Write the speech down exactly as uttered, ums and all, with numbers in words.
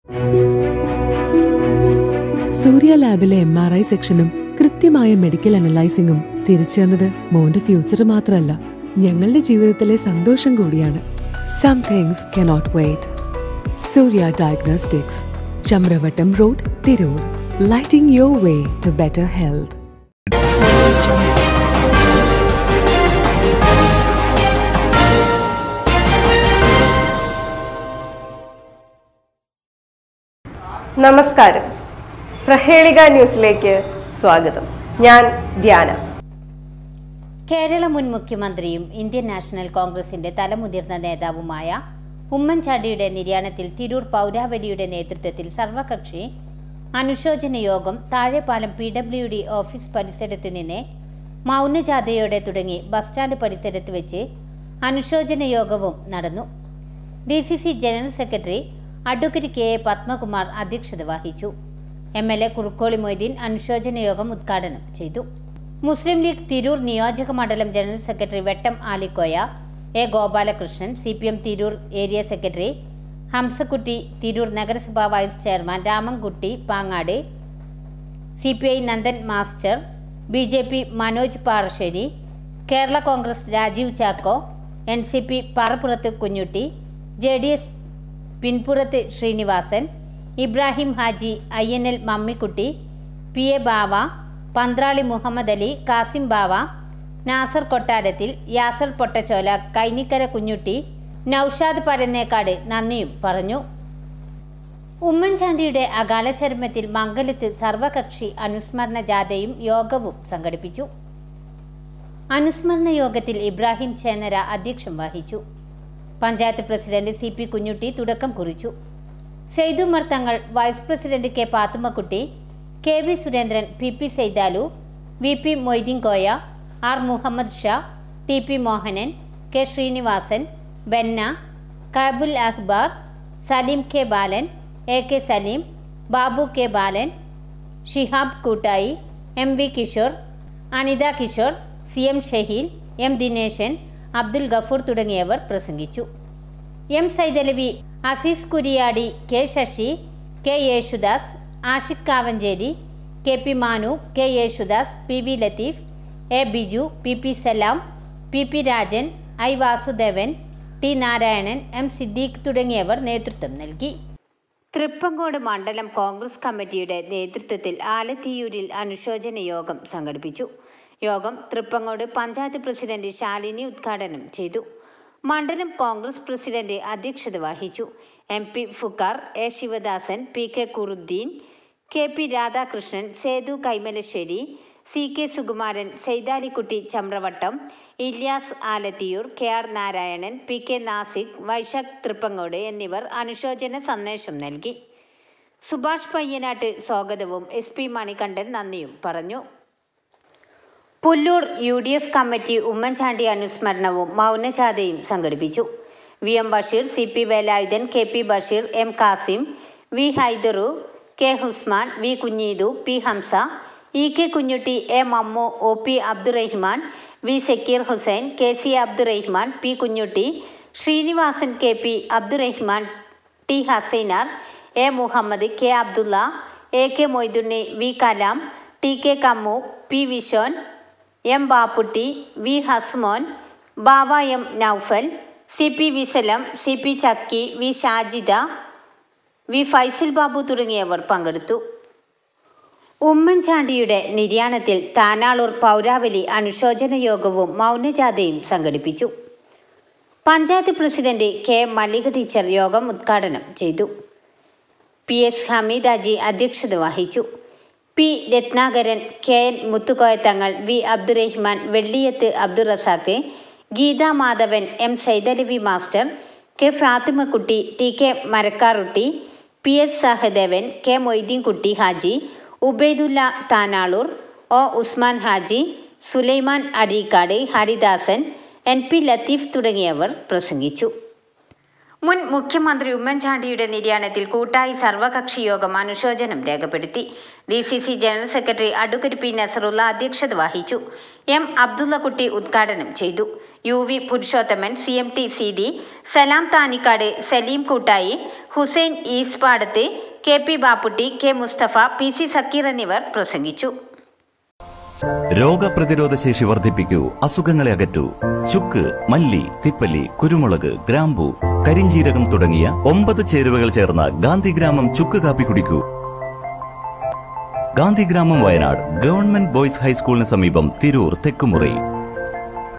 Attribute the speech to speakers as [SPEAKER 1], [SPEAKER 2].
[SPEAKER 1] സൂര്യ ലാബിലെ M R I സെക്ഷനും കൃത്യമായ മെഡിക്കൽ അനലൈസിംഗും തിരിച്ചു തന്നത് മോന്റെ ഫ്യൂച്ചർ മാത്രമല്ല, ഞങ്ങളുടെ ജീവിതത്തിലെ സന്തോഷം കൂടിയാണ്. Some things cannot wait. Surya diagnostics, Chamravattam road, Tirur. Lighting your way to better health.
[SPEAKER 2] നമസ്കാരം. പ്രഹേളിക ന്യൂസിലേക്ക് സ്വാഗതം. ഞാൻ ധ്യാന.
[SPEAKER 3] കേരള മുൻ മുഖ്യമന്ത്രിയും ഇന്ത്യൻ നാഷണൽ കോൺഗ്രസിന്റെ തലമുതിർന്ന നേതാവുമായ ഉമ്മൻചാണ്ടിയുടെ നിര്യാണത്തിൽ തിരൂർ പൗരാവലിയുടെ നേതൃത്വത്തിൽ സർവകക്ഷി അനുശോചന യോഗം Thazhepalam P W D office പരിസരത്തു നിന്ന് മൗനജാഥയോടെ തുടങ്ങി ബസ് സ്റ്റാൻഡ് പരിസരത്ത് വെച്ച് അനുശോചന യോഗവും നടന്നു. D C C general secretary advocate K A Padmakumar അധ്യക്ഷത വഹിച്ചു. M L A Kurukkoli Moideen അനുശോചന യോഗം ഉദ്ഘാടനം ചെയ്തു. മുസ്ലിം ലീഗ് തിരൂർ നിയോജക മണ്ഡലം general secretary Vettam Alikoya, A Gopalakrishnan, C P M Tirur area secretary Hamzakutty, Tirur നഗരസഭാ vice chairman Ramankutty Pangad, C P I Nandan master, B J P Manoj Parassery, Kerala Congress Rajeev Chacko, N C P Parappurath Kunhutty, J D S Pinpurath Srinivasan, Ibrahim Haji, I N L Mammikutty, P A Bava, Panthrali Muhammad Ali, Kasim Bava, Nasar Kottarathil, Yasar Pottachola, Kainikkara Kunjutty, Naushad Parannekkad നന്ദിയും പറഞ്ഞു. ഉമ്മൻചാണ്ടിയുടെ അകാല ചരമത്തിൽ മംഗലത്ത് സർവകക്ഷി അനുസ്മരണ ജാഥയും യോഗവും സംഘടിപ്പിച്ചു. അനുസ്മരണ യോഗത്തിൽ ഇബ്രാഹിം ചേന്നര അധ്യക്ഷം വഹിച്ചു. Panchayat president C P Kunhutty തുടക്കം കുറിച്ചു. Saithumar Thangal, vice president K Pathummakutty, K V Surendran, P P Saithalu, V P Moideen Koya, R Muhammad Shah, T P Mohanan, K Srinivasan, Benna, Kabul Akhbar, Salim K Balan, A K Salim, Babu K Balan, Shihab Koottayi, M V Kishore, Anitha Kishore, C M Shaheel, M Dineshan, Abdul Gafoor തുടങ്ങിയവർ പ്രസംഗിച്ചു. M Saidalavi, Aziz Kuriyadi, K Sasi, K Yesudas, Ashiq Kavancheri, K P Manu, K Yesudas, P V Latheef, A Biju, P P Salam, P P Rajan, I Vasudevan, T Narayanan, M Siddique തുടങ്ങിയവർ നേതൃത്വം നൽകി. തൃപ്പങ്കോട് മണ്ഡലം കോൺഗ്രസ് കമ്മിറ്റിയുടെ നേതൃത്വത്തിൽ ആലത്തിയൂരിൽ അനുശോചന യോഗം സംഘടിപ്പിച്ചു. യോഗം തൃപ്പങ്ങോട് പഞ്ചായത്ത് പ്രസിഡന്റ് ശാലിനി ഉദ്ഘാടനം ചെയ്തു. മണ്ഡലം കോൺഗ്രസ് പ്രസിഡന്റ് അധ്യക്ഷത വഹിച്ചു. M P Fukkar, A Sivadasan, P K Kuruddeen, K P Radhakrishnan, Sethu Kaimalassery, C K Sukumaran, Saithalikutty Chamravattam, Ilyas Alathiyur, K R Narayanan, P K Nasik, Vaishakh Thrippangode എന്നിവർ അനുശോചന സന്ദേശം നൽകി. സുഭാഷ് പയ്യനാട്ട് സ്വാഗതവും എസ് പി മണികണ്ഠൻ നന്ദിയും പറഞ്ഞു. Pullur U D F committee Oommen Chandy അനുസ്മരണവും മൗനജാഥയും സംഘടിപ്പിച്ചു. V M Basheer, C P Velayudhan, K P Basheer, M Kasim, V Hydru, K Husman, V Kunheedu, P Hamsa, E K Kunhutty, A Mammu, O P Abdurahiman, V Sakkeer Hussain, K C Abdurahiman, P Kunhutty, Sreenivasan, K P Abdurahiman, T Hasainar, A Muhammad, K Abdulla, A K Moithunni, V Kalam, T K Kammu, P Vishon, M Bapputty, V Hasmon, Bava M Noufal, C P Visalam, C P Chakki, V Shajida, V Faisal Babu തുടങ്ങിയവർ പങ്കെടുത്തു. ഉമ്മൻചാണ്ടിയുടെ നിര്യാണത്തിൽ താനാളൂർ പൗരാവലി അനുശോചന യോഗവും മൗനജാഥയും സംഘടിപ്പിച്ചു. Panchayat president K Mallika teacher യോഗം ഉദ്ഘാടനം ചെയ്തു. പി എസ് ഹമീദാജി അധ്യക്ഷത വഹിച്ചു. P Ratnakaran, K N Muthukoyathangal, V Abdurahiman, Velliyath Abdurazak, Geetha Madhavan, M Saidalavi master, K Fathimakutty, T K Marakkarutty, P S Sahadevan, K Moideenkutty Haji, Ubaidulla Thanalur, O Usman Haji, Sulaiman Areekkad, Haridasan, N P Latheef തുടങ്ങിയവർ പ്രസംഗിച്ചു. മുൻ മുഖ്യമന്ത്രി ഉമ്മൻചാണ്ടിയുടെ നിര്യാണത്തിൽ കൂട്ടായി സർവകക്ഷി യോഗം അനുശോചനം രേഖപ്പെടുത്തി. D C C general secretary advocate P Nasarulla അധ്യക്ഷത വഹിച്ചു. എം അബ്ദുള്ളക്കുട്ടി ഉദ്ഘാടനം ചെയ്തു. U V Purushothaman, C M T Seethi, Salam Thanikkad, Salim Koottayi, Hussain Eespadath, K P Bapputty, K Musthafa, P C Sakkir എന്നിവർ പ്രസംഗിച്ചു.
[SPEAKER 4] രോഗപ്രതിരോധ ശേഷി വർദ്ധിപ്പിക്കൂ, അസുഖങ്ങളെ അകറ്റൂ. ചുക്ക്, മല്ലി, തിപ്പല്ലി, കുരുമുളക്, ഗ്രാമ്പു, കരിഞ്ജീരകം തുടങ്ങിയ ഒമ്പത് ചേരുവകൾ ചേർന്ന ഗാന്ധിഗ്രാമം ചുക്ക് കാപ്പി കുടിക്കൂ. ഗാന്ധിഗ്രാമം, വയനാട് ഗവൺമെന്റ് ബോയ്സ് ഹൈസ്കൂളിന് സമീപം, തിരൂർ, തെക്കുമുറി.